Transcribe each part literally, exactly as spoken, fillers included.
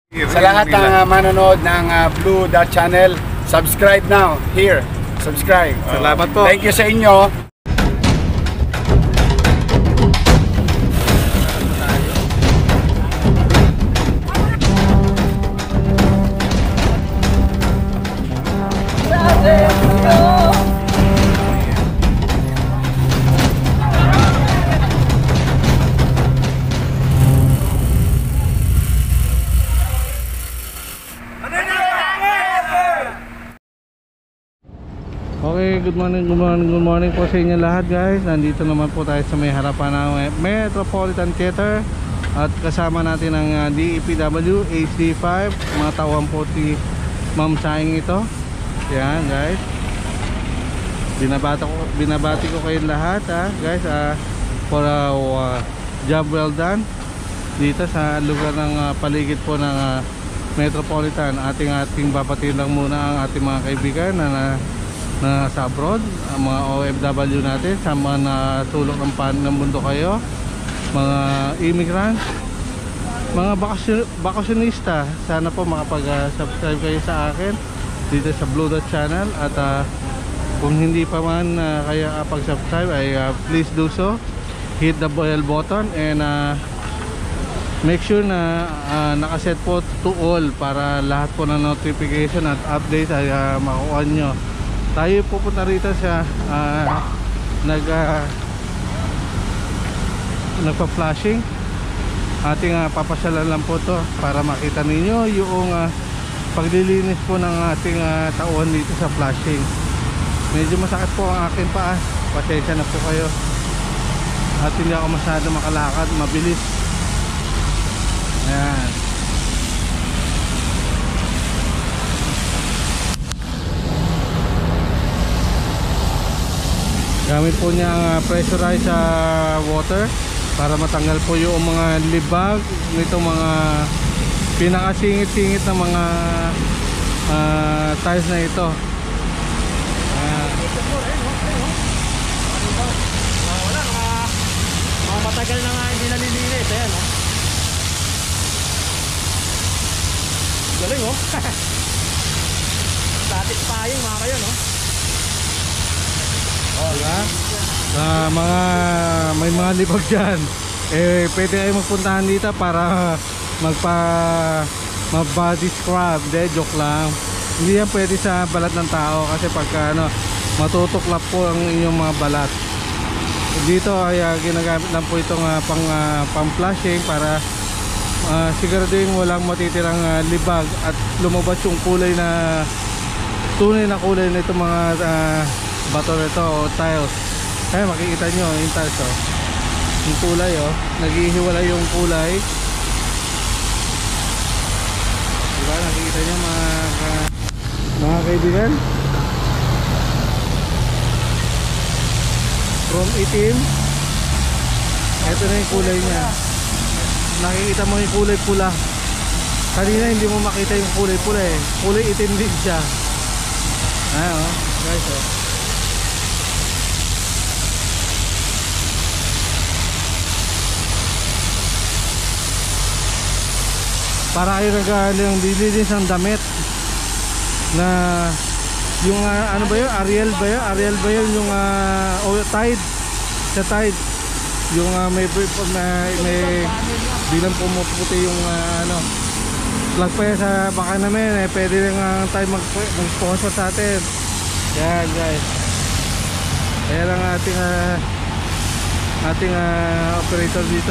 Sa lahat ng uh, manonood ng uh, Blue Dot Channel, subscribe now, here, subscribe. Salamat po. Thank you sa inyo. Okay, good morning, good morning, good morning po sa inyo lahat guys. Nandito naman po tayo sa may harapan ng Metropolitan Theater. At kasama natin ang uh, D E P W H D five. Mga tauhan po si Ma'am Saing ito. Yan guys. Binabati ko, binabati ko kayo lahat ha, guys uh, for a uh, job well done dito sa lugar ng uh, paligid po ng uh, Metropolitan. Ating ating babatiin lang muna ang ating mga kaibigan na, na na sa abroad, ang mga O F W natin, sa mga natulog ng pan ng mundo kayo, mga immigrants, mga bakasyon, bakasyonista. Sana po makapag-subscribe kayo sa akin dito sa Blue Dot Channel. At uh, kung hindi pa man uh, kayo kapag-subscribe ay uh, please do so. Hit the bell button and uh, make sure na uh, nakaset po to all para lahat po ng notification at update ay uh, makuha nyo. Tayo pupunta rito sa uh, nag uh, nagpa-flashing. Ating uh, papasyalan lang po to para makita ninyo yung uh, paglilinis po ng ating uh, tauhan dito sa flashing. Medyo masakit po ang aking paa, pasensya na po kayo. At hindi ako masyado makalakad, mabilis. Ayan. Gamit po niya ang uh, pressurized uh, water para matanggal po yung mga libag nitong mga pinakasingit-singit na mga uh, tiles na ito. Uh, wala, mga, mga matagal na nga hindi nalilinis. Ayan, oh. Galing, oh. Satisfying mga kayo, no? Oh, diba? Uh, mga may mga libag dyan, eh pwede kayo magpuntahan dito para magpa mag body scrub. De, joke lang. Hindi yan pwede sa balat ng tao kasi pagka ano, matutuklap po ang inyong mga balat. Dito ay uh, ginagamit lang po itong uh, pang, uh, pang flashing para uh, siguraduhin walang matitirang uh, libag at lumabas yung kulay na tunay na kulay na itong mga uh, bato nito o tiles. Kaya makikita nyo yung tiles, oh. Yung kulay, oh, naghihiwalay yung kulay, diba? Nakikita nyo mga mga kaibigan, from itim, ito na yung kulay nya. Nakikita mo yung kulay pula. Kanina hindi mo makita yung kulay pula eh, kulay itim din siya. Ah, oh, guys, oh. Para kayo nagaling dilinis ng damit na yung uh, ano ba yun, Ariel ba yun, Ariel ba yun yung uh, oh, Tide, sa Tide yung uh, may, may, may bilang pumuputi yung uh, ano plug pa yan sa baka namin eh, pwede rin uh, tayo mag, mag sponsor sa atin. Yan guys, ayan ang ating uh, ating uh, operator dito.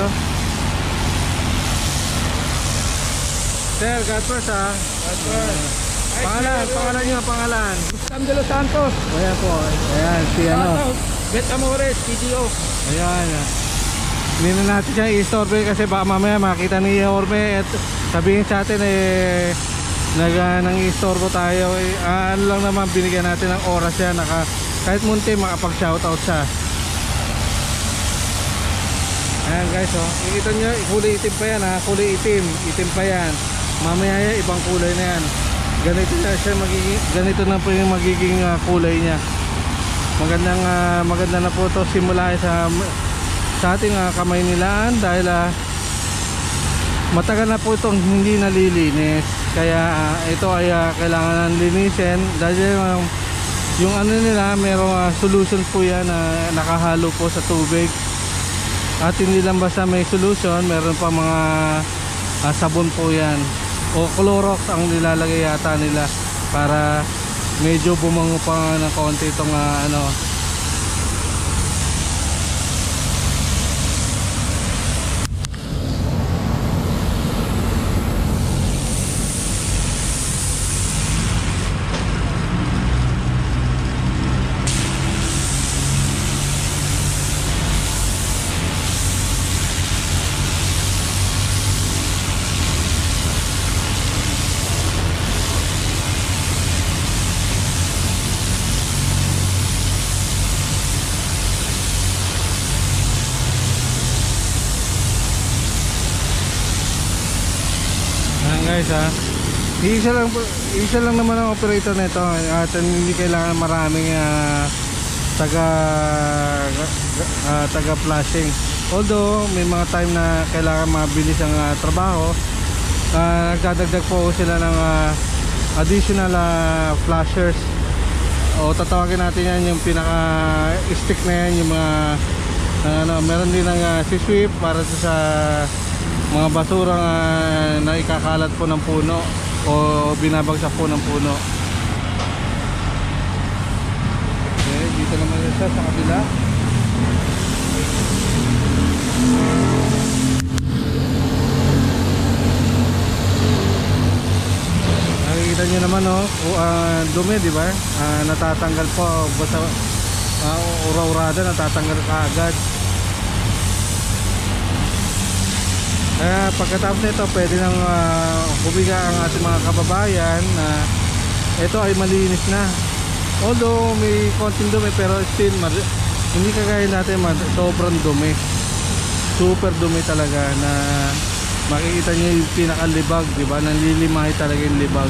Sir, God first ha. God first. Pangalan, pangalan nyo, pangalan. Sam de los Santos. Ayan po, ayan, si ano. Bet Amores, P D O. Ayan. Hindi na natin siya i-storbe kasi baka mamaya makita ni Orme at sabihin sa atin eh nag, uh, nang i-storbo tayo. Eh, uh, ano lang naman, binigyan natin ng oras siya, naka, kahit munti makapag-shoutout siya. Ayan guys, oh. Ikita nyo, kulay itim pa yan ha, kulay itim, itim pa yan. Mamaya yan, ibang kulay na yan. Ganito na siya magiging, ganito na po yung magiging uh, kulay niya. Magandang uh, maganda na po to simula sa sa ating uh, kamay nilaan dahil uh, matagal na po itong hindi nalilinis, kaya uh, ito ay uh, kailangan ng linisin dahil uh, yung ano nila merong uh, solution po yan na uh, nakahalo po sa tubig. At hindi lang basta may solution, meron pa mga uh, sabon po yan o Clorox ang nilalagay yata nila para medyo bumango pa ng konti itong uh, ano. Guys ha, isa lang, isa lang naman ang operator nito at hindi kailangan maraming uh, taga uh, taga flashing. Although may mga time na kailangan mabilis ang uh, trabaho, uh, nagdadagdag po sila ng uh, additional uh, flashers o tatawagin natin yan yung pinaka stick na yan, yung mga uh, ano, meron din ng uh, si sweep para sa mga basurang uh, na ikakalat po ng puno o binabagsak po ng puno. Okay, dito naman siya sa kabila. Nakikita nyo naman no, uh, dumi di ba? Uh, natatanggal po basta uh, ura-urada, natatanggal kaagad. Kaya pagkatapos nito pwede nang uh, humiga ang ating mga kababayan na uh, ito ay malinis na. Although may konting dumi pero still hindi kagaya natin, sobrang dumi, super dumi talaga na makikita nyo yung pinakalibag, diba? Nanlilimahi talaga yung libag.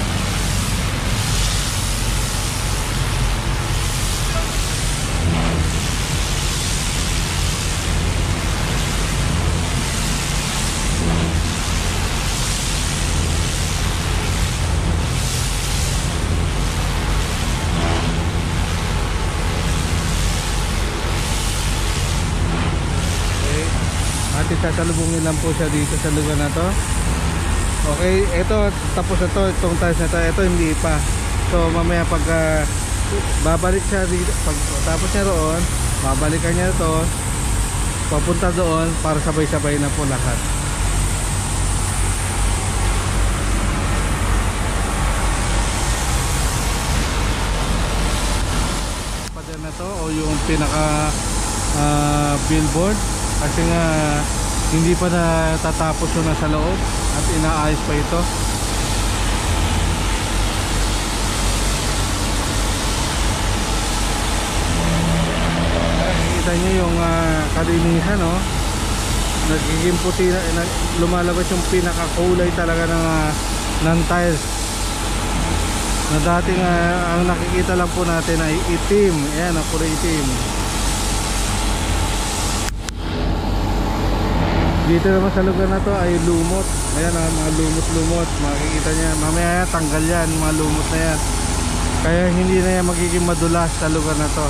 Sasalubungin lang po siya dito sa lugar na to. Okay, ito tapos na to, itong tiles na to, ito hindi pa. So mamaya pag uh, babalik siya dito, pag tapos niya roon, babalikan niya to papunta doon para sabay-sabay na po lahat. Padyan na to o yung pinaka uh, billboard kasi nga hindi pa natatapos yung nasa loob at inaayos pa ito. Nakikita nyo yung uh, kalinisan no? Nagiging puti na, na, lumalabas yung pinakakulay talaga ng, uh, ng tiles na dating uh, ang nakikita lang po natin ay itim. Ayan, ang kulay itim. Dito naman sa lugar na to ay lumot. Ayan ang mga lumot-lumot, makikita niya. Mamaya tanggal yan, mga lumot na yan. Kaya hindi na yan magiging madulas sa lugar na to.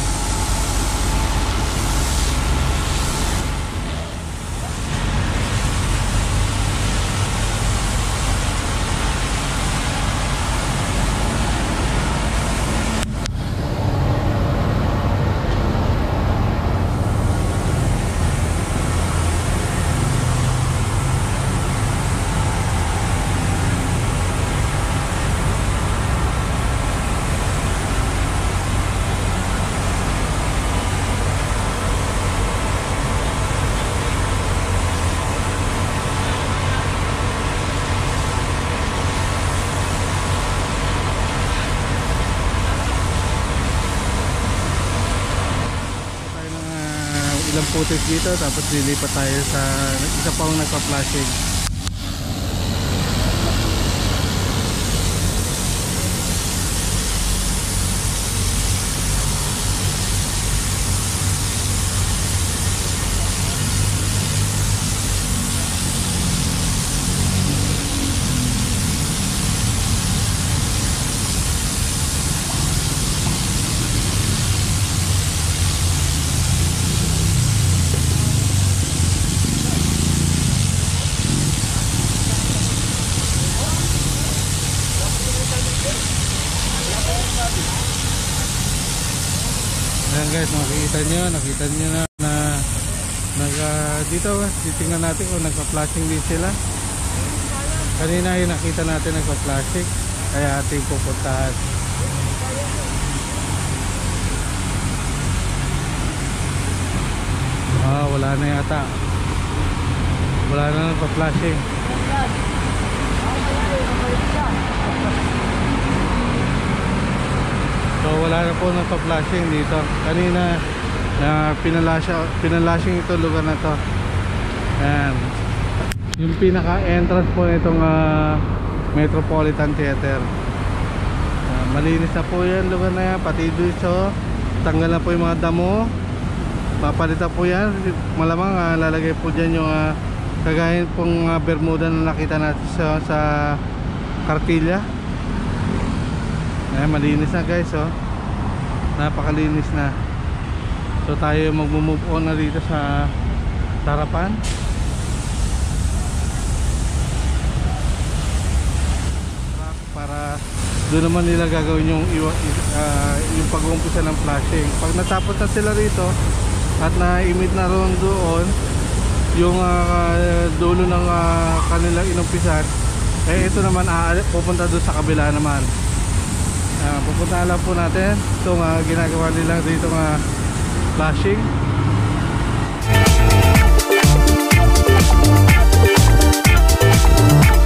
Ilang footage dito tapos lilipat tayo sa isa pang nagpa-flashing. Ayan guys, makikita nyo, nakita nyo na na nag, uh, dito, titingnan natin kung nagpa-flashing din sila. Kanina yung nakita natin nagpa-flashing, kaya ating pupuntahan. Ah, wala na yata. Wala na nagpa-flashing. So wala na po nagpa-flashing dito. Kanina na pinalasya, pinalashing ito lugar na to. Ayan. Yung pinaka-entrance po nitong uh, Metropolitan Theater. Uh, malinis na po yan lugar na yan. Pati dito, tanggal na po yung mga damo. Papalitan po yan. Malamang uh, lalagay po dyan yung uh, kagaya pong uh, Bermuda na nakita natin sa, sa Cartilla. Ayan, malinis na guys, oh. Napakalinis na. So tayo mag-move on na dito sa harapan. Para doon naman nila gagawin yung uh, yung pag-uumpisa ng flashing. Pag natapos na sila rito at na-emit na ron doon yung uh, dulo ng uh, kanilang inumpisan, eh ito naman uh, pupunta doon sa kabila naman. Uh, pupunta lang po natin itong uh, ginagawa nila dito ng uh, flashing.